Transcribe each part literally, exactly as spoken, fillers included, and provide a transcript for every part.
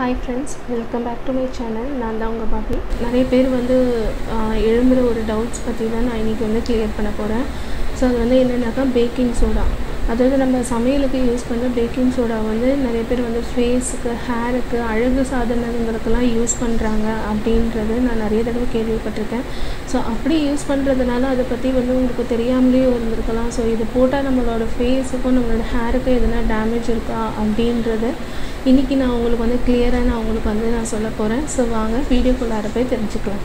Hi friends, welcome back to my channel. நான் தான் உங்கள் பாபி. நிறைய பேர் வந்து எழும்புற ஒரு டவுட்ஸ் பற்றி தான் நான் இன்றைக்கி வந்து கிளியர் பண்ண போகிறேன். ஸோ அது வந்து என்னென்னாக்கா பேக்கிங் சோடா, அதாவது நம்ம சமையலுக்கு யூஸ் பண்ணுற பேக்கிங் சோடா வந்து நிறைய பேர் வந்து ஃபேஸுக்கு, ஹேருக்கு, அழகு சாதனங்களுக்கெல்லாம் யூஸ் பண்ணுறாங்க அப்படின்றது நான் நிறைய தடவை கேள்விப்பட்டிருக்கேன். ஸோ அப்படி யூஸ் பண்ணுறதுனால அதை பற்றி வந்து உங்களுக்கு தெரியாமலே இருந்திருக்கலாம். ஸோ இது போட்டால் நம்மளோட ஃபேஸுக்கும் நம்மளோட ஹேருக்கும் எதனா டேமேஜ் இருக்கா அப்படின்றது இன்றைக்கி நான் உங்களுக்கு வந்து கிளியராக நான் உங்களுக்கு வந்து நான் சொல்ல போகிறேன். ஸோ வாங்க வீடியோக்குள்ளார போய் தெரிஞ்சுக்கலாம்.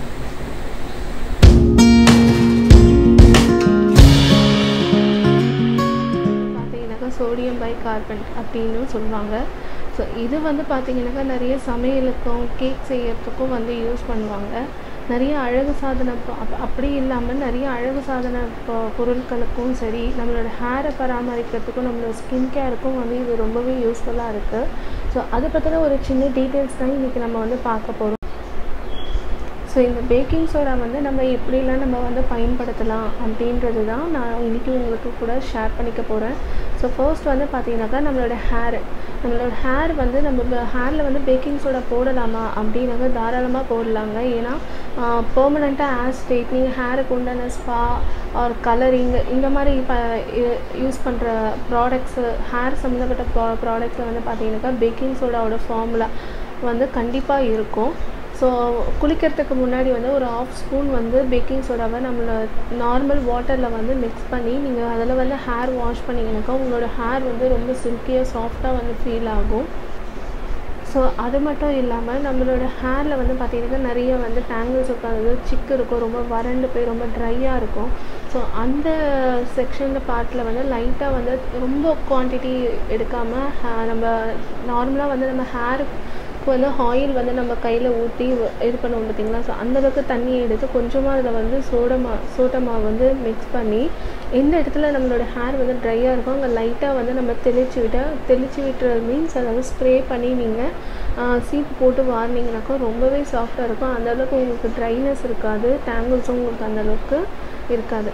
பார்த்தீங்கன்னாக்கா சோடியம் பை கார்பனேட் அப்படின்னு சொல்லுவாங்க. ஸோ இது வந்து பார்த்திங்கனாக்கா நிறைய சமையலுக்கும் கேக் செய்யறதுக்கும் வந்து யூஸ் பண்ணுவாங்க. நிறைய அழகு சாதன அப் அப்படி இல்லாமல் நிறைய அழகு சாதன பொருட்களுக்கும் சரி, நம்மளோட ஹேரை பராமரிக்கிறதுக்கும் நம்மளோட ஸ்கின் கேருக்கும் வந்து இது ரொம்பவே யூஸ்ஃபுல்லாக இருக்குது. ஸோ அதை பற்றின ஒரு சின்ன டீட்டெயில்ஸ் தான் இன்றைக்கி நம்ம வந்து பார்க்க போகிறோம். ஸோ இந்த பேக்கிங் சோடா வந்து நம்ம எப்படிலாம் நம்ம வந்து பயன்படுத்தலாம் அப்படின்றது தான் நான் இன்றைக்கி உங்களுக்கு கூட ஷேர் பண்ணிக்க போகிறேன். ஸோ ஃபர்ஸ்ட் வந்து பார்த்திங்கனாக்கா நம்மளோட ஹேர் நம்மளோட ஹேர் வந்து நம்ம ஹேரில் வந்து பேக்கிங் சோடா போடலாமா அப்படின்னாக்க தாராளமாக போடலாங்க. ஏன்னா பெர்மனெண்ட்டாக ஹேர் ஸ்ட்ரைட்னிங், ஹேருக்கு உண்டான ஸ்பா ஆர் கலரிங் இந்த மாதிரி இப்போ யூஸ் பண்ணுற ப்ராடக்ட்ஸு, ஹேர் சம்மந்தப்பட்ட ப்ரா ப்ராடக்ட்ஸில் வந்து பார்த்திங்கனாக்கா பேக்கிங் சோடாவோட ஃபார்முலா வந்து கண்டிப்பாக இருக்கும். ஸோ குளிக்கிறதுக்கு முன்னாடி வந்து ஒரு ஆஃப் ஸ்பூன் வந்து பேக்கிங் சோடாவை நம்மளை நார்மல் வாட்டரில் வந்து மிக்ஸ் பண்ணி நீங்கள் அதில் வந்து ஹேர் வாஷ் பண்ணிங்கனாக்கா உங்களோட ஹேர் வந்து ரொம்ப சில்கியாக சாஃப்டாக வந்து ஃபீல் ஆகும். ஸோ அது மட்டும் இல்லாமல் நம்மளோட ஹேரில் வந்து பார்த்திங்கனாக்கா நிறைய வந்து டேங்கிள்ஸ் இருக்காது, சிக்கு இருக்கும், ரொம்ப வறண்டு போய் ரொம்ப ட்ரையாக இருக்கும். ஸோ அந்த செக்ஷனில் பார்ட்டில் வந்து லைட்டாக வந்து ரொம்ப குவான்டிட்டி எடுக்காமல் நம்ம நார்மலாக வந்து நம்ம ஹேருக்கு வந்து ஆயில் வந்து நம்ம கையில் ஊற்றி இது பண்ணுவோம் பார்த்திங்களா. ஸோ அந்தளவுக்கு தண்ணியை எடுத்து கொஞ்சமாக அதில் வந்து சோடமா சோட்டமா வந்து மிக்ஸ் பண்ணி எந்த இடத்துல நம்மளோட ஹேர் வந்து ட்ரையாக இருக்கும் அங்கே லைட்டாக வந்து நம்ம தெளித்து விட்டால் தெளித்து விட்டுறது மீன்ஸ் அதாவது ஸ்ப்ரே பண்ணி நீங்கள் சீப்பு போட்டு வாரினீங்கனாக்கா ரொம்பவே சாஃப்டாக இருக்கும். அந்தளவுக்கு உங்களுக்கு ட்ரைனஸ் இருக்காது, டேங்கிள்ஸும் உங்களுக்கு அந்தளவுக்கு இருக்காது.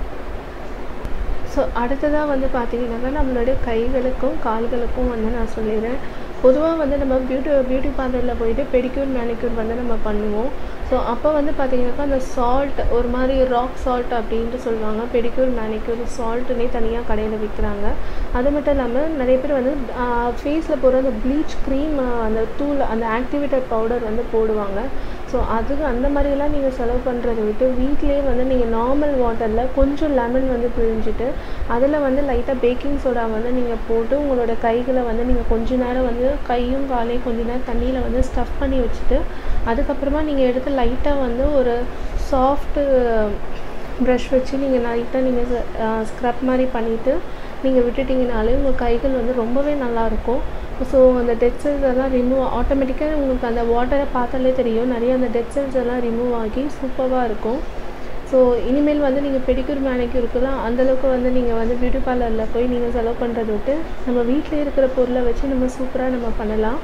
ஸோ அடுத்ததாக வந்து பார்த்திங்கனாக்கா நம்மளுடைய கைகளுக்கும் கால்களுக்கும் வந்து நான் சொல்லிடுறேன். பொதுவாக வந்து நம்ம பியூட்டி பியூட்டி பார்லரில் போயிட்டு பெடிக்யூர் மேனிக்யூர் வந்து நம்ம பண்ணுவோம். ஸோ அப்போ வந்து பார்த்திங்கனாக்கா அந்த சால்ட் ஒரு மாதிரி ராக் சால்ட் அப்படின்ட்டு சொல்லுவாங்க. பெடிக்யூர் மேனிக்யூர் சால்ட்டுன்னே தனியாக கடையில் விற்கிறாங்க. அது மட்டும் இல்லாமல் நிறைய பேர் வந்து ஃபேஸில் போடுற அந்த ப்ளீச் க்ரீம், அந்த தூள், அந்த ஆக்டிவேட்டட் பவுடர் வந்து போடுவாங்க. ஸோ அதுக்கு அந்த மாதிரிலாம் நீங்கள் செலவு பண்ணுறதை விட்டு வீட்டிலே வந்து நீங்கள் நார்மல் வாட்டரில் கொஞ்சம் லெமன் வந்து பிழிஞ்சிட்டு அதில் வந்து லைட்டாக பேக்கிங் சோடா வந்து நீங்கள் போட்டு உங்களோட கைகளை வந்து நீங்கள் கொஞ்ச நேரம் வந்து கையும் காலையும் கொஞ்ச நேரம் தண்ணியில் வந்து ஸ்டஃப் பண்ணி வச்சுட்டு அதுக்கப்புறமா நீங்கள் எடுத்து லைட்டாக வந்து ஒரு சாஃப்ட்டு ப்ரஷ் வச்சு நீங்கள் லைட்டாக நீங்கள் ஸ்க்ரப் மாதிரி பண்ணிவிட்டு நீங்கள் விட்டுட்டிங்கனாலே உங்கள் கைகள் வந்து ரொம்பவே நல்லாயிருக்கும். ஸோ அந்த டெட் செல்ஸ் எல்லாம் ரிமூவ் ஆட்டோமேட்டிக்காக உங்களுக்கு அந்த வாட்டரை பார்த்தாலே தெரியும், நிறைய அந்த டெட் செல்ஸ் எல்லாம் ரிமூவ் ஆகி சூப்பராக இருக்கும். ஸோ இனிமேல் வந்து நீங்கள் பெடிக்யூர் மேனிக்யூருக்குலாம் அந்தளவுக்கு வந்து நீங்கள் வந்து பியூட்டி பார்லரில் போய் நீங்கள் செலவு பண்ணுறத விட்டு நம்ம வீட்டிலே இருக்கிற பொருளை வச்சு நம்ம சூப்பராக நம்ம பண்ணலாம்.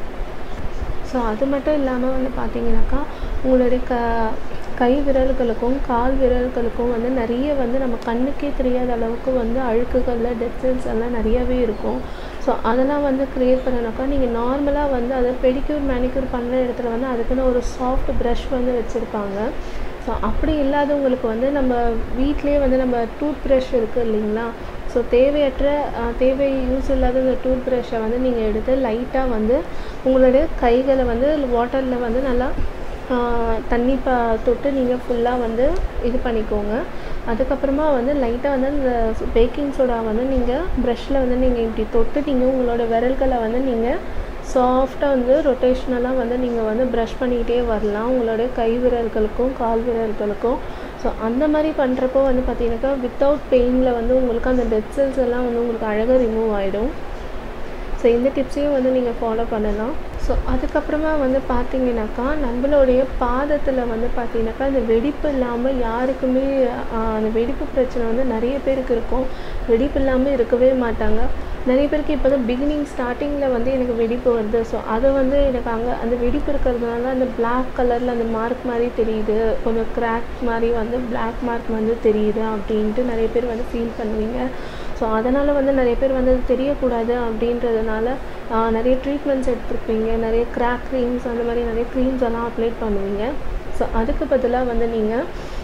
ஸோ அது மட்டும் இல்லாமல் வந்து பார்த்திங்கனாக்கா உங்களுடைய க கை விரல்களுக்கும் கால் விரல்களுக்கும் வந்து நிறைய வந்து நம்ம கண்ணுக்கே தெரியாத அளவுக்கு வந்து அழுக்குகளில் டெட் செல்ஸ் எல்லாம் நிறையாவே இருக்கும். ஸோ அதெல்லாம் வந்து க்ரியேட் பண்ணனாக்கா நீங்கள் நார்மலாக வந்து அதை பெடிக்யூர் மேனிக்யூர் பண்ணுற இடத்துல வந்து அதுக்குன்னு ஒரு சாஃப்ட் ப்ரஷ் வந்து வச்சுருப்பாங்க. ஸோ அப்படி இல்லாதவங்களுக்கு வந்து நம்ம வீட்டிலே வந்து நம்ம டூத் ப்ரஷ் இருக்குது இல்லைங்களா. ஸோ தேவையற்ற தேவை யூஸ் இல்லாத இந்த டூத் ப்ரஷ்ஷை வந்து நீங்கள் எடுத்து லைட்டாக வந்து உங்களுடைய கைகளை வந்து வாட்டரில் வந்து நல்லா தண்ணி ப தொட்டு நீங்கள் ஃபுல்லாக வந்து இது பண்ணிக்கோங்க. அதுக்கப்புறமா வந்து லைட்டாக வந்து இந்த பேக்கிங் சோடா வந்து நீங்கள் ப்ரஷ்ஷில் வந்து நீங்கள் இப்படி தொட்டு நீங்கள் உங்களோட விரல்களை வந்து நீங்கள் சாஃப்டாக வந்து ரொட்டேஷ்னலாக வந்து நீங்கள் வந்து ப்ரஷ் பண்ணிக்கிட்டே வரலாம் உங்களுடைய கை விரல்களுக்கும் கால் விரல்களுக்கும். ஸோ அந்த மாதிரி பண்ணுறப்போ வந்து பார்த்திங்கனாக்கா வித்தவுட் பெயினில் வந்து உங்களுக்கு அந்த டெட் செல்ஸ் எல்லாம் வந்து உங்களுக்கு அழகாக ரிமூவ் ஆகிடும். ஸோ இந்த டிப்ஸையும் வந்து நீங்கள் ஃபாலோ பண்ணலாம். ஸோ அதுக்கப்புறமா வந்து பார்த்திங்கனாக்கா நம்மளுடைய பாதத்தில் வந்து பார்த்திங்கனாக்கா அந்த வெடிப்பு இல்லாமல் யாருக்குமே அந்த வெடிப்பு பிரச்சனை வந்து நிறைய பேருக்கு இருக்கும். வெடிப்பு இல்லாமல் இருக்கவே மாட்டாங்க. நிறைய பேருக்கு இப்போ தான் பிகினிங் ஸ்டார்டிங்கில் வந்து எனக்கு வெடிப்பு வருது. ஸோ அதை வந்து எனக்கு அங்கே அந்த வெடிப்பு இருக்கிறதுனால அந்த பிளாக் கலரில் அந்த மார்க் மாதிரி தெரியுது, கொஞ்சம் கிராக் மாதிரி வந்து பிளாக் மார்க் வந்து தெரியுது அப்படின்ட்டு நிறைய பேர் வந்து ஃபீல் பண்ணுவீங்க. ஸோ அதனால் வந்து நிறைய பேர் வந்து அது தெரியக்கூடாது அப்படின்றதுனால நிறைய ட்ரீட்மெண்ட்ஸ் எடுத்துருப்பீங்க, நிறைய கிராக் க்ரீம்ஸ் அந்த மாதிரி நிறைய க்ரீம்ஸ் எல்லாம் அப்ளை பண்ணுவீங்க. ஸோ அதுக்கு பதிலாக வந்து நீங்கள்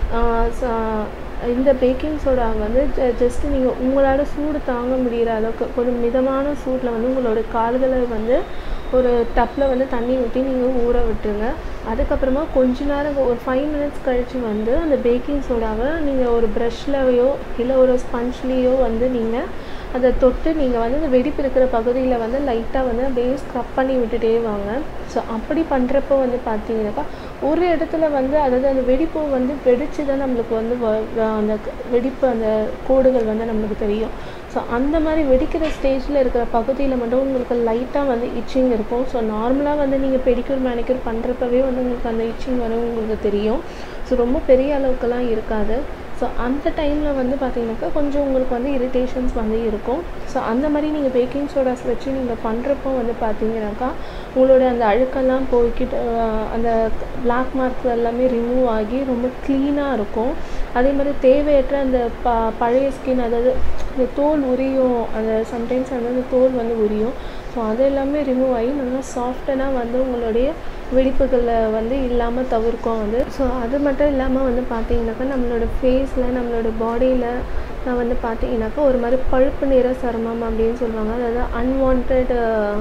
இந்த பேக்கிங் சோடா வந்து ஜ ஜஸ்ட்டு நீங்கள் உங்களால் சூடு தாங்க முடிகிற அளவுக்கு ஒரு மிதமான சூட்டில் வந்து உங்களோட கால்களை வந்து ஒரு டப்பில் வந்து தண்ணி ஊற்றி நீங்கள் ஊற விட்டுருங்க. அதுக்கப்புறமா கொஞ்ச நேரம் ஒரு ஃபைவ் மினிட்ஸ் கழித்து வந்து அந்த பேக்கிங் சோடாவை நீங்கள் ஒரு ப்ரஷ்லையோ இல்லை ஒரு ஸ்பஞ்ச்லேயோ வந்து நீங்கள் அதை தொட்டு நீங்கள் வந்து அந்த வெடிப்பு இருக்கிற பகுதியில் வந்து லைட்டாக வந்து அப்படியே ஸ்க்ரப் பண்ணி விட்டுட்டே வாங்க. ஸோ அப்படி பண்ணுறப்போ வந்து பார்த்தீங்கன்னாக்கா ஒரு இடத்துல வந்து அதாவது அந்த வெடிப்பு வந்து வெடித்து தான் நம்மளுக்கு வந்து அந்த வெடிப்பு அந்த கோடுகள் வந்து நம்மளுக்கு தெரியும். ஸோ அந்த மாதிரி வெடிக்கிற ஸ்டேஜில் இருக்கிற பகுதியில் மட்டும் உங்களுக்கு லைட்டாக வந்து இச்சிங் இருக்கும். ஸோ நார்மலாக வந்து நீங்கள் பெடிக்யூர் மேனிக்யூர் பண்ணுறப்பவே வந்து உங்களுக்கு அந்த இச்சிங் வரும் உங்களுக்கு தெரியும். ஸோ ரொம்ப பெரிய அளவுக்குலாம் இருக்காது. ஸோ அந்த டைமில் வந்து பார்த்திங்கனாக்கா கொஞ்சம் உங்களுக்கு வந்து இரிட்டேஷன்ஸ் வந்து இருக்கும். ஸோ அந்த மாதிரி நீங்கள் பேக்கிங் சோடாஸ் வச்சு நீங்கள் பண்ணுறப்போ வந்து பார்த்தீங்கன்னாக்கா உங்களோட அந்த அழுக்கெல்லாம் போய்கிட்டு அந்த பிளாக் மார்க்ஸ் எல்லாமே ரிமூவ் ஆகி ரொம்ப க்ளீனாக இருக்கும். அதே மாதிரி தேவையற்ற அந்த ப பழைய ஸ்கின் அதாவது இந்த தோல் உரியும், அந்த சம்டைம்ஸ் வந்து அந்த தோல் வந்து உரியும். ஸோ அது எல்லாமே ரிமூவ் ஆகி நல்லா சாஃப்டனாக வந்து உங்களுடைய வெடிப்புகளை வந்து இல்லாமல் தவிர்க்கும் அது. ஸோ அது மட்டும் இல்லாமல் வந்து பார்த்தீங்கன்னாக்கா நம்மளோட ஃபேஸில் நம்மளோட பாடியில் நான் வந்து பார்த்தீங்கன்னாக்கா ஒரு மாதிரி பழுப்பு நிற சருமம் அப்படின்னு சொல்லுவாங்க, அதாவது அன்வான்ட்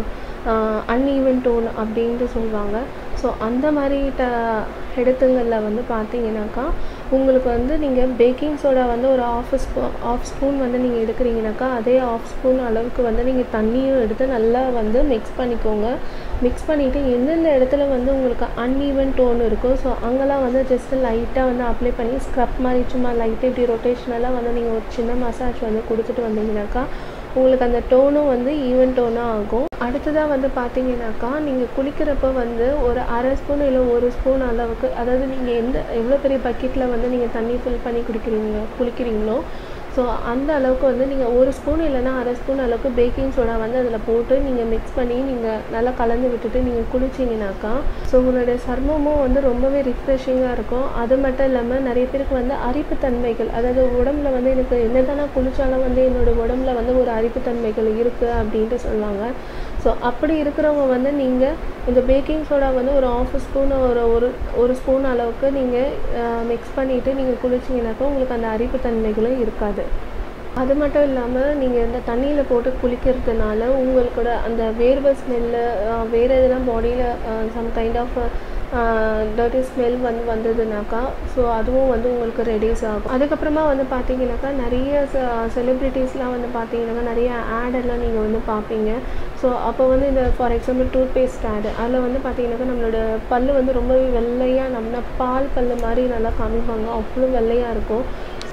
அன்ஈவன் டோன் அப்படின்ட்டு சொல்லுவாங்க. ஸோ அந்த மாதிரி ட இடத்துங்களில் வந்து பார்த்தீங்கன்னாக்கா உங்களுக்கு வந்து நீங்கள் பேக்கிங் சோடா வந்து ஒரு ஆஃப் ஸ்பூ ஆஃப் ஸ்பூன் வந்து நீங்கள் எடுக்கிறீங்கனாக்கா அதே ஆஃப் ஸ்பூன் அளவுக்கு வந்து நீங்கள் தண்ணியும் எடுத்து நல்லா வந்து மிக்ஸ் பண்ணிக்கோங்க. மிக்ஸ் பண்ணிவிட்டு எந்தெந்த இடத்துல வந்து உங்களுக்கு அன்ஈவன் டோன் இருக்கோ ஸோ அங்கெல்லாம் வந்து ஜஸ்ட்டு லைட்டாக வந்து அப்ளை பண்ணி ஸ்க்ரப் மாதிரி சும்மா லைட்டாக இப்படி ரொட்டேஷனெல்லாம் வந்து நீங்கள் ஒரு சின்ன மசாஜ் வந்து கொடுத்துட்டு வந்தீங்கன்னாக்கா உங்களுக்கு அந்த டோனும் வந்து ஈவன் டோனாக ஆகும். அடுத்ததாக வந்து பார்த்தீங்கன்னாக்கா நீங்கள் குளிக்கிறப்ப வந்து ஒரு அரை ஸ்பூன் இல்லை ஒரு ஸ்பூன் அளவுக்கு, அதாவது நீங்கள் எந்த எவ்வளோ பெரிய பக்கெட்டில் வந்து நீங்கள் தண்ணி ஃபில் பண்ணி குடிக்கிறீங்க குளிக்கிறீங்களோ ஸோ அந்த அளவுக்கு வந்து நீங்கள் ஒரு ஸ்பூன் இல்லைனா அரை ஸ்பூன் அளவுக்கு பேக்கிங் சோடா வந்து அதில் போட்டு நீங்கள் மிக்ஸ் பண்ணி நீங்கள் நல்லா கலந்து விட்டுட்டு நீங்கள் குளிச்சிங்கனாக்கா ஸோ உங்களுடைய சர்மமும் வந்து ரொம்பவே ரிஃப்ரெஷிங்காக இருக்கும். அது மட்டும் இல்லாமல் நிறைய பேருக்கு வந்து அரிப்புத்தன்மைகள், அதாவது உடம்புல வந்து எனக்கு என்ன தானே குளித்தாலும் வந்து என்னோடய உடம்புல வந்து ஒரு அரிப்புத்தன்மைகள் இருக்குது அப்படின்ட்டு சொல்லுவாங்க. ஸோ அப்படி இருக்கிறவங்க வந்து நீங்கள் இந்த பேக்கிங் சோடா வந்து ஒரு ஆஃப் ஸ்பூன் ஒரு ஒரு ஒரு ஸ்பூன் அளவுக்கு நீங்கள் மிக்ஸ் பண்ணிவிட்டு நீங்கள் குளிச்சிங்கனாக்கா உங்களுக்கு அந்த அரிப்புத்தன்மைகளும் இருக்காது. அது மட்டும் இல்லாமல் நீங்கள் இந்த தண்ணியில் போட்டு குளிக்கிறதுனால உங்களுக்கூட அந்த வேர்வை ஸ்மெல்லு வேறு எதுனா பாடியில் some kind of dirty smell வந்து வந்ததுனாக்கா ஸோ அதுவும் வந்து உங்களுக்கு ரெடியூஸ் ஆகும். அதுக்கப்புறமா வந்து பார்த்தீங்கன்னாக்கா நிறைய செலிப்ரிட்டிஸ்லாம் வந்து பார்த்தீங்கன்னாக்கா நிறைய ஆடெல்லாம் நீங்கள் வந்து பார்ப்பீங்க. ஸோ அப்போ வந்து இந்த ஃபார் எக்ஸாம்பிள் டூத் பேஸ்ட் ஆடு அதில் வந்து பார்த்தீங்கன்னாக்கா நம்மளோட பல் வந்து ரொம்பவே வெள்ளையாக நம்ம பால் பல் மாதிரி நல்லா காமிப்பாங்க, அவ்வளோ வெள்ளையாக இருக்கும்.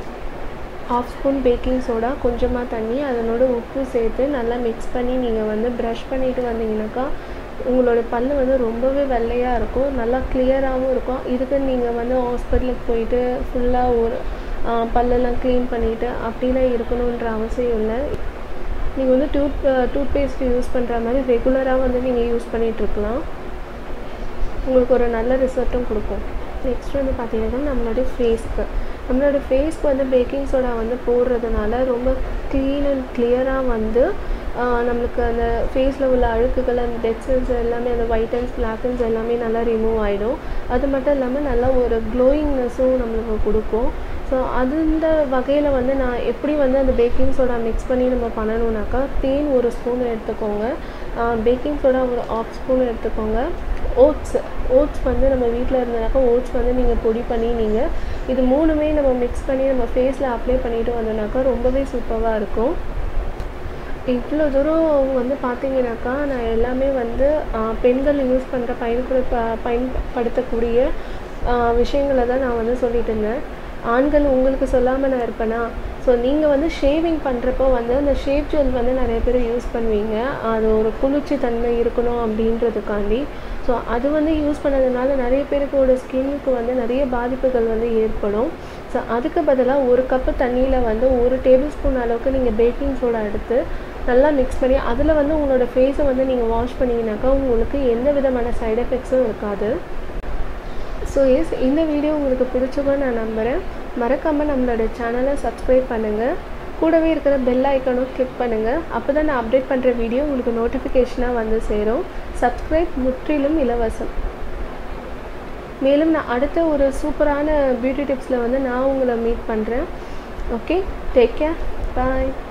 ஹாஃப் ஸ்பூன் பேக்கிங் சோடா, கொஞ்சமாக தண்ணி, அதனோட உப்பு சேர்த்து நல்லா மிக்ஸ் பண்ணி நீங்கள் வந்து ப்ரஷ் பண்ணிவிட்டு வந்தீங்கன்னாக்கா உங்களோட பல் வந்து ரொம்பவே வெள்ளையாக இருக்கும், நல்லா கிளியராகவும் இருக்கும். இதுக்கு நீங்கள் வந்து ஹாஸ்பிட்டலுக்கு போயிட்டு ஃபுல்லாக ஒரு பல்லெல்லாம் க்ளீன் பண்ணிவிட்டு அப்படிலாம் இருக்கணுன்ற அவசியம் இல்லை. நீங்கள் வந்து டூத் டூத் பேஸ்ட் யூஸ் பண்ணுற மாதிரி ரெகுலராக வந்து நீங்கள் யூஸ் பண்ணிகிட்ருக்கலாம், உங்களுக்கு ஒரு நல்ல ரிசல்ட்டும் கொடுக்கும். நெக்ஸ்ட் வந்து பார்த்தீங்கன்னா நம்மளுடைய ஃபேஸ்க்கு நம்மளோட ஃபேஸ்க்கு வந்து பேக்கிங் சோடா வந்து போடுறதுனால ரொம்ப க்ளீன் அண்ட் கிளியராக வந்து நம்மளுக்கு அந்த ஃபேஸில் உள்ள அழுக்குகள் அந்த டெட் செல்ஸ் எல்லாமே அந்த ஒயிட் அண்ட்ஸ் பிளாக் அண்ட்ஸ் எல்லாமே நல்லா ரிமூவ் ஆகிடும். அது மட்டும் இல்லாமல் நல்லா ஒரு க்ளோயிங்னஸும் நம்மளுக்கு கொடுக்கும். ஸோ அந்த வகையில் வந்து நான் எப்படி வந்து அந்த பேக்கிங் சோடா மிக்ஸ் பண்ணி நம்ம பண்ணணுன்னாக்கா தேன் ஒரு ஸ்பூன் எடுத்துக்கோங்க, பேக்கிங் சோடா ஒரு ஆஃப் ஸ்பூன் எடுத்துக்கோங்க, ஓட்ஸ் ஓட்ஸ் வந்து நம்ம வீட்டில் இருந்தனாக்கா ஓட்ஸ் வந்து நீங்கள் பொடி பண்ணி நீங்கள் இது மூணுமே நம்ம மிக்ஸ் பண்ணி நம்ம ஃபேஸில் அப்ளை பண்ணிவிட்டு வந்தோம்னாக்கா ரொம்பவே சூப்பராக இருக்கும். இவ்வளோ தூரம் வந்து பார்த்தீங்கன்னாக்கா நான் எல்லாமே வந்து பெண்கள் யூஸ் பண்ணுற பயன்படு பயன்படுத்தக்கூடிய விஷயங்களை தான் நான் வந்து சொல்லிட்டு இருந்தேன். ஆண்கள் உங்களுக்கு சொல்லாமல் நான் இருப்பேனா? ஸோ நீங்கள் வந்து ஷேவிங் பண்ணுறப்போ வந்து அந்த ஷேவ் ஜெல் வந்து நிறைய பேர் யூஸ் பண்ணுவீங்க, அது ஒரு குளிர்ச்சி தன்மை இருக்கணும் அப்படின்றதுக்காண்டி. ஸோ அது வந்து யூஸ் பண்ணதுனால நிறைய பேருக்கோட ஸ்கின்னுக்கு வந்து நிறைய பாதிப்புகள் வந்து ஏற்படும். ஸோ அதுக்கு பதிலாக ஒரு கப்பு தண்ணியில் வந்து ஒரு டேபிள் ஸ்பூன் அளவுக்கு நீங்கள் பேக்கிங் சோடா எடுத்து நல்லா மிக்ஸ் பண்ணி அதில் வந்து உங்களோட ஃபேஸை வந்து நீங்கள் வாஷ் பண்ணிங்கனாக்கா உங்களுக்கு எந்த விதமான சைட் எஃபெக்ட்ஸும் இருக்காது. ஸோ எஸ், இந்த வீடியோ உங்களுக்கு பிடிச்சிக்கோன்னு நான் நம்புகிறேன். மறக்காமல் நம்மளோட சேனலை சப்ஸ்கிரைப் பண்ணுங்கள், கூடவே இருக்கிற பெல் ஐக்கானும் கிளிக் பண்ணுங்கள். அப்போ தான் நான் அப்டேட் பண்ணுற வீடியோ உங்களுக்கு நோட்டிஃபிகேஷனாக வந்து சேரும். சப்ஸ்கிரைப் முற்றிலும் இலவசம். மேலும் நான் அடுத்த ஒரு சூப்பரான பியூட்டி டிப்ஸில் வந்து நான் உங்களை மீட் பண்ணுறேன். ஓகே, டேக் கேர், பாய்.